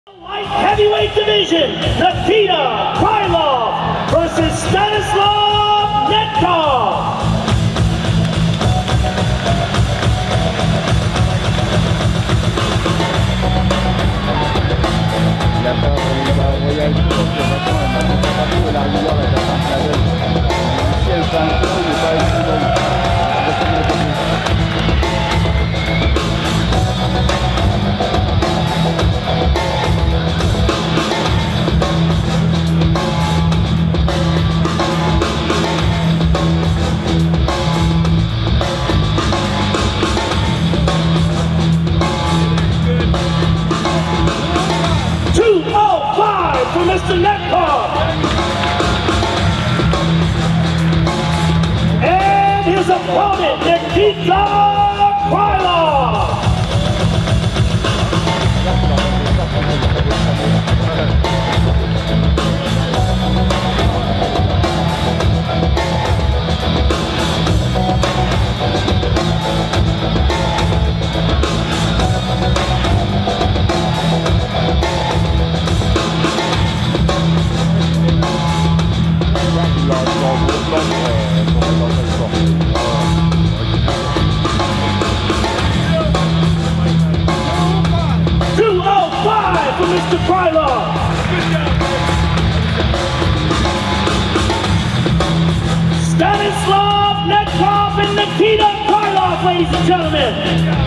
Light heavyweight division, Nikita Krylov versus Stanislav Nedkov. For Mr. Nedkov. And his opponent, Nikita Krylov. For Mr. Krylov. Stanislav Nedkov and Nikita Krylov, ladies and gentlemen.